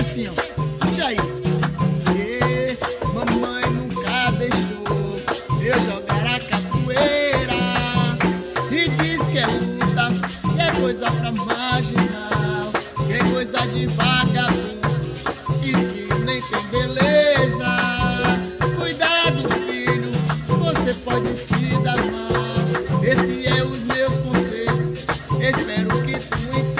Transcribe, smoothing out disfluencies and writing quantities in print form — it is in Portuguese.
assim, ó. Escute aí. E mamãe nunca deixou eu jogar a capoeira. E diz que é luta, que é coisa pra marginal, que é coisa de vagabundo e que nem tem beleza. Cuidado, filho, você pode se dar mal. Esse é os meus conselhos, espero que tu entenda.